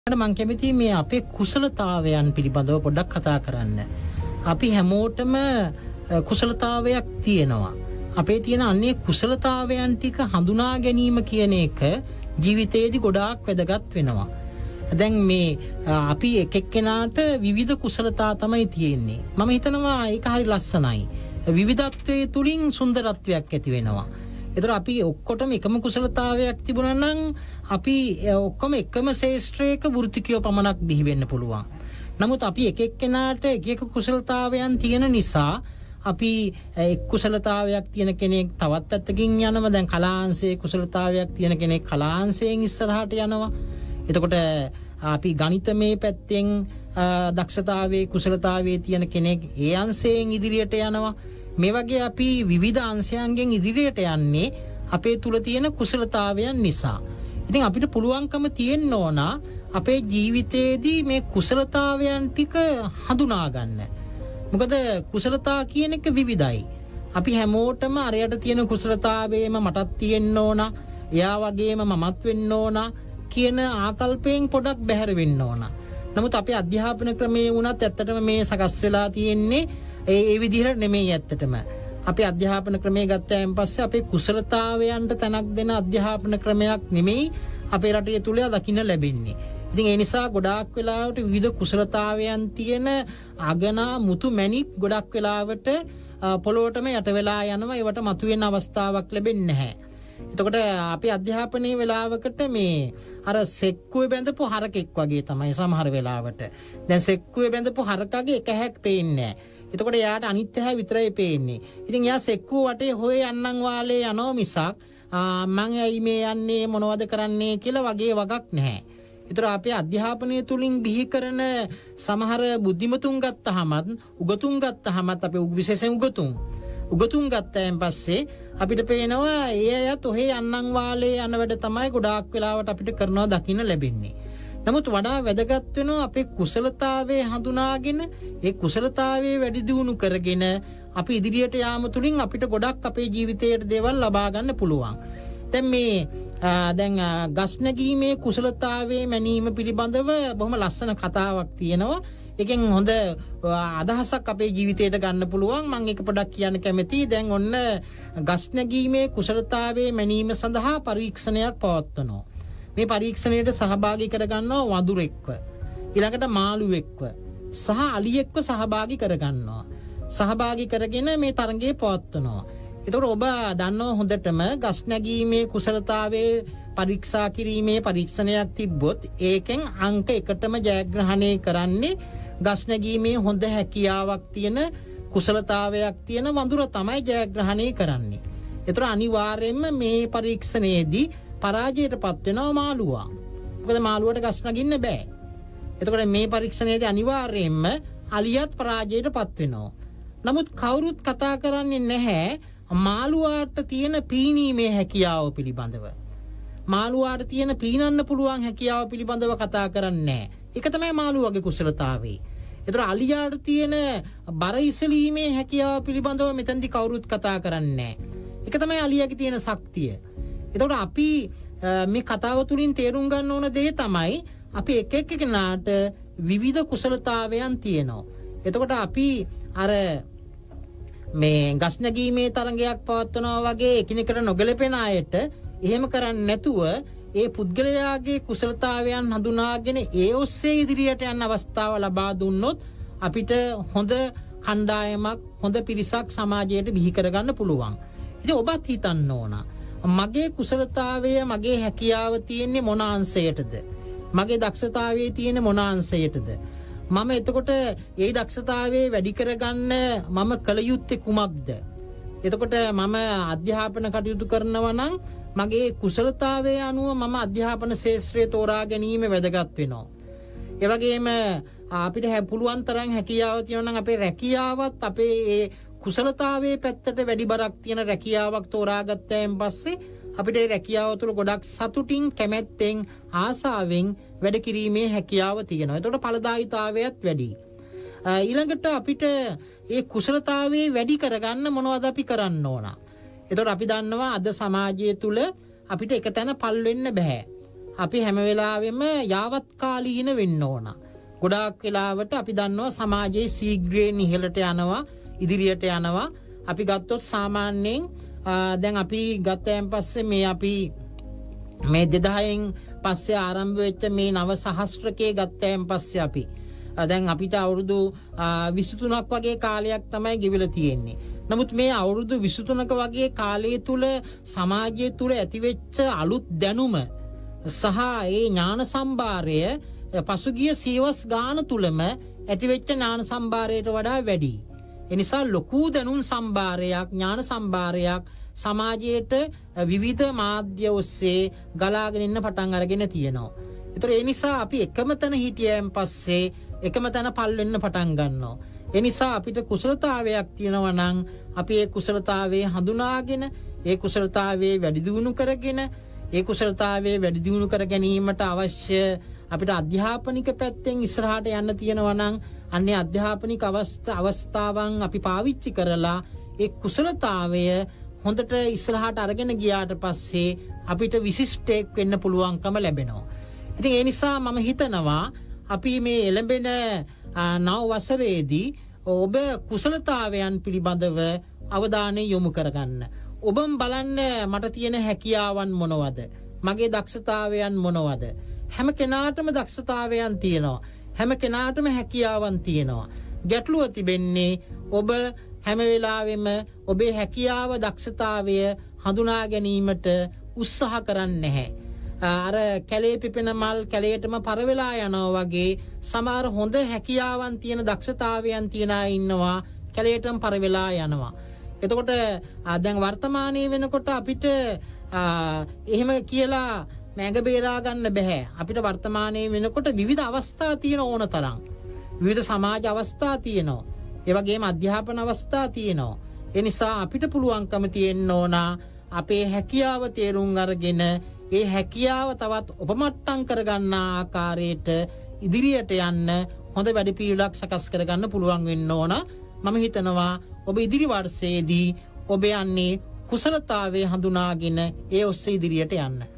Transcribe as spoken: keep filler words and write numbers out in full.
මං කැමති මේ අපේ කුසලතාවයන් පිළිබඳව පොඩ්ඩක් කතා කරන්න. අපි හැමෝටම කුසලතාවයක් තියෙනවා. අපේ තියෙන අන්නේ කුසලතාවයන් ටික හඳුනා ගැනීම කියන එක ජීවිතේදී ගොඩාක් වැදගත් වෙනවා. දැන් මේ අපි එක එක්කෙනාට විවිධ කුසලතා තමයි තියෙන්නේ. මම හිතනවා ඒක හරි ලස්සනයි. විවිධත්වයේ තුලින් සුන්දරත්වයක් ඇති වෙනවා. ඒතර අපි ඔක්කොටම එකම කුසලතාවයක් තිබුණා නම් අපි ඔක්කොම එකම ශේෂ්ත්‍රයක වෘත්තිකයෝ පමණක් බිහි වෙන්න පුළුවන්. නමුත් අපි එක එක්කෙනාට එක එක කුසලතාවයන් තියෙන නිසා අපි එක් කුසලතාවයක් තියෙන කෙනෙක් තවත් පැත්තකින් යනවා. දැන් කලාංශයේ කුසලතාවයක් තියෙන කෙනෙක් කලාංශයෙන් ඉස්සරහට යනවා. එතකොට අපි ගණිතමය පැත්තෙන් දක්ෂතාවයේ කුසලතාවයේ තියෙන කෙනෙක් ඒ අංශයෙන් ඉදිරියට යනවා. මේ වගේ අපි විවිධ අංශයන්ගෙන් ඉදිරියට යන්නේ අපේ තුල තියෙන කුසලතාවයන් නිසා. ඉතින් අපිට පුළුවන්කම තියෙන්න ඕන අපේ ජීවිතයේදී මේ කුසලතාවයන් ටික හඳුනා ගන්න. මොකද කුසලතා කියන එක විවිධයි. අපි හැමෝටම අරයට තියෙන කුසලතාවයම මටත් තියෙන්න ඕන, එයා වගේම මමත් වෙන්න ඕන කියන ආකල්පයෙන් පොඩක් බැහැර වෙන්න ඕන. නමුත් අපේ අධ්‍යාපන ක්‍රමයේ වුණත් ඇත්තටම මේ සකස් වෙලා තියෙන්නේ ඒ ඒ විදිහට නෙමෙයි. ඇත්තටම අපේ අධ්‍යාපන ක්‍රමයේ ගත්තයින් පස්සේ අපේ කුසලතාවයන්ට තැනක් දෙන අධ්‍යාපන ක්‍රමයක් නෙමෙයි අපේ රටේ තුල දකින්න ලැබෙන්නේ. ඉතින් ඒ නිසා ගොඩාක් වෙලාවට විවිධ කුසලතාවයන් තියෙන අගනා මුතු මැණික් ගොඩක් වෙලාවට පොළොවටම යට වෙලා යනවා. ඒවට මතුවෙන අවස්ථාවක් ලැබෙන්නේ නැහැ. එතකොට අපේ අධ්‍යාපනයේ වෙලාවකට මේ අර සෙක්කුවේ බැඳපු හරකෙක් වගේ තමයි සමහර වෙලාවට. දැන් සෙක්කුවේ බැඳපු හරකගේ එක හැක් පේන්නේ නැහැ. එතකොට එයාට අනිත් ඇහැ විතරයි පේන්නේ. ඉතින් එයා සෙක්කුව වටේ හොය යන්නම් වාලේ යනවා මිසක් මං ඇයි මේ යන්නේ මොනවද කරන්නේ කියලා වගේ වගක් නැහැ. ඒතර අපේ අධ්‍යාපනය තුලින් බිහි කරන සමහර බුද්ධිමතුන් ගත්තහමත් උගතුන් ගත්තහමත් අපේ විශේෂයෙන් උගතුන් උගතුන් ගත්තයන් පස්සේ අපිට පේනවා ඒ අයත් ඔහේ යන්නම් වාලේ යන වැඩ තමයි ගොඩාක් වෙලාවට අපිට කරනවා දකින්න ලැබෙන්නේ. නමුත් වඩා වැදගත් වෙනවා අපේ කුසලතාවයේ හඳුනාගෙන ඒ කුසලතාවයේ වැඩි දියුණු කරගෙන අපි ඉදිරියට යාම තුලින් අපිට ගොඩක් අපේ ජීවිතයේ දේවල් ලබා ගන්න පුළුවන්. දැන් මේ දැන් ගස් නැගීමේ කුසලතාවයේ මැනීම පිළිබඳව බොහොම ලස්සන කතාවක් තියෙනවා. එකෙන් හොඳ අදහසක් අපේ ජීවිතයට ගන්න පුළුවන්. මම ඒක පොඩ්ඩක් කියන්න කැමතියි. දැන් ඔන්න ගස් නැගීමේ කුසලතාවයේ මැනීම සඳහා පරීක්ෂණයක් පවත්වනවා. මේ පරීක්ෂණයට සහභාගී කරගන්නවා වඳුරෙක්ව, ඊළඟට මාළුවෙක්ව සහ අලියෙක්ව සහභාගී කරගන්නවා. සහභාගී කරගෙන මේ තරඟේ පවත්වනවා. ඒතකොට ඔබ දන්නවා හොඳටම ගස් නැගීමේ කුසලතාවයේ පරීක්ෂා කිරීමේ පරීක්ෂණයක් තිබ්බොත් ඒකෙන් අංක එකටම ජයග්‍රහණය කරන්නේ ගස් නැගීමේ හොඳ හැකියාවක් තියෙන කුසලතාවයක් තියෙන වඳුර තමයි ජයග්‍රහණය කරන්නේ. ඒතර අනිවාර්යයෙන්ම මේ පරීක්ෂණයේදී පරාජයටපත් වෙනවා මාළුවා. මොකද මාළුවට ගස් නගින්න බෑ. එතකොට මේ පරීක්ෂණයේදී අනිවාර්යයෙන්ම අලියත් පරාජයටපත් වෙනවා. නමුත් කවුරුත් කතා කරන්නේ නැහැ මාළුවාට තියෙන පීනීමේ හැකියාව පිළිබඳව. මාළුවාට තියෙන පීනන්න පුළුවන් හැකියාව පිළිබඳව කතා කරන්නේ නැහැ. ඒක තමයි මාළුවාගේ කුසලතාවය. ඒතර අලියාට තියෙන බර ඉසලීමේ හැකියාව පිළිබඳව මෙතනදී කවුරුත් කතා කරන්නේ නැහැ. ඒක තමයි අලියාගේ තියෙන ශක්තිය. එතකොට අපි මේ කතාව තුලින් තේරුම් ගන්න ඕන දේ තමයි අපි එක එක කෙනාට විවිධ කුසලතාවයන් තියෙනවා. එතකොට අපි අර මේ ගස් නැගීමේ තරඟයක් පවත්වනවා වගේ එකිනෙකට නොගැලපෙන අයට එහෙම කරන්නේ නැතුව ඒ පුද්ගලයාගේ කුසලතාවයන් හඳුනාගෙන ඒ ඔස්සේ ඉදිරියට යන අවස්ථාව ලබා දුන්නොත් අපිට හොඳ කණ්ඩායමක් හොඳ පිරිසක් සමාජයට බිහි කරගන්න පුළුවන්. ඉතින් ඔබත් හිතන්න ඕන මගේ කුසලතාවය මගේ හැකියාව තියෙන්නේ මොන අංශයටද? මගේ දක්ෂතාවයේ තියෙන මොන අංශයටද? මම එතකොට ඒ දක්ෂතාවයේ වැඩි කරගන්න මම කල යුත්තේ කුමක්ද? එතකොට මම අධ්‍යාපන කටයුතු කරනවා නම් මගේ කුසලතාවයේ අනුව මම අධ්‍යාපන ශාස්ත්‍රය තෝරා ගැනීම වැදගත් වෙනවා. ඒ වගේම අපිට පුළුවන් තරම් හැකියාව තියෙනවා නම් අපේ රැකියාවත් අපේ ඒ කුසලතාවයේ පැත්තට වැඩි බරක් තියෙන රැකියාවක් තෝරාගත්තයින් පස්සේ අපිට ඒ රැකියාව තුළ ගොඩක් සතුටින් කැමැත්තෙන් ආසාවෙන් වැඩ කිරීමේ හැකියාව තියෙනවා. ඒතකොට ඵලදායීතාවයත් වැඩි. ඊළඟට අපිට ඒ කුසලතාවයේ වැඩි කරගන්න මොනවද අපි කරන්න ඕන? ඒතකොට අපි දන්නවා අද සමාජය තුළ අපිට එක තැන පල් වෙන්න බෑ. අපි හැම වෙලාවෙම යාවත්කාලීන වෙන්න ඕන. ගොඩාක් වෙලාවට අපි දන්නවා සමාජයේ ශීඝ්‍රයෙන් ඉහළට යනවා, ඉදිරියට යනවා. අපි ගත්තොත් සාමාන්‍යයෙන් දැන් අපි ගත්තයන් පස්සේ මේ අපි මේ දෙදහයෙන් පස්සේ ආරම්භ වෙච්ච මේ නව සහස්ත්‍රකයේ ගත්තයන් පස්සේ අපි දැන් අපිට අවුරුදු විසි තුනක් වගේ කාලයක් තමයි ගෙවිලා තියෙන්නේ. නමුත් මේ අවුරුදු විසි තුනක වගේ කාලය තුල සමාජය තුල ඇතිවෙච්ච අලුත් දැනුම සහ ඒ ඥාන සම්භාරය පසුගිය සියවස් ගාන තුලම ඇතිවෙච්ච ඥාන සම්භාරයට වඩා වැඩි. ඒ නිසා ලොකු දැනුම් සම්භාරයක්, ඥාන සම්භාරයක් සමාජයට විවිධ මාධ්‍ය ඔස්සේ ගලාගෙන ඉන්න පටන් අරගෙන තියෙනවා. ඒතර ඒ නිසා අපි එකම තැන හිටියන් පස්සේ එකම තැන පල් වෙන්න පටන් ගන්නවා. ඒ නිසා අපිට කුසලතාවයක් තියෙනවා නම් අපි ඒ කුසලතාවයේ හඳුනාගෙන ඒ කුසලතාවයේ වැඩි දියුණු කරගෙන ඒ කුසලතාවයේ වැඩි දියුණු කර ගැනීමට අවශ්‍ය අපිට අධ්‍යාපනික පැත්තෙන් ඉස්සරහට යන්න තියෙනවා නම් අන්නේ අධ්‍යාපනික අවස්ථා අවස්ථාවන් අපි පාවිච්චි කරලා ඒ කුසලතාවය හොඳට ඉස්සරහට අරගෙන ගියාට පස්සේ අපිට විශිෂ්ටයක් වෙන්න පුළුවන්කම ලැබෙනවා. ඉතින් ඒ නිසා මම හිතනවා අපි මේ එළඹෙන නව වසරේදී ඔබ කුසලතාවයන් පිළිබඳව අවධානය යොමු කරගන්න. ඔබම බලන්න මට තියෙන හැකියාවන් මොනවද? මගේ දක්ෂතාවයන් මොනවද? හැම කෙනාටම දක්ෂතාවයන් තියෙනවා. හැම කෙනාටම හැකියාවන් තියෙනවා. ගැටලුව තිබෙන්නේ ඔබ හැම වෙලාවෙම ඔබේ හැකියාව දක්ෂතාවය හඳුනා ගැනීමට උත්සාහ කරන්නේ නැහැ. අර කැලේ පිපෙන මල් කැලේටම පරවෙලා යනවා වගේ සමහර හොඳ හැකියාවන් තියෙන දක්ෂතාවයන් තියන අය ඉන්නවා කැලේටම පරවෙලා යනවා. එතකොට දැන් වර්තමානයේ වෙනකොට අපිට එහෙම කියලා මැග බේරා ගන්න බෑ. අපිට වර්තමානයේ වෙනකොට විවිධ අවස්ථා තියෙන ඕන තරම්. විවිධ සමාජ අවස්ථා තියෙනවා. ඒ වගේම අධ්‍යාපන අවස්ථා තියෙනවා. ඒ නිසා අපිට පුළුවන්කම තියෙන්න ඕන අපේ හැකියාව තේරුම් අරගෙන ඒ හැකියාව තවත් උපමට්ටම් කරගන්න ආකාරයට ඉදිරියට යන්න හොඳ වැඩපිළිවෙලක් සකස් කරගන්න පුළුවන් වෙන්න ඕන. මම හිතනවා ඔබ ඉදිරි වර්ෂයේදී ඔබ යන්නේ කුසලතාවයේ හඳුනාගෙන ඒ ඔස්සේ ඉදිරියට යන්න.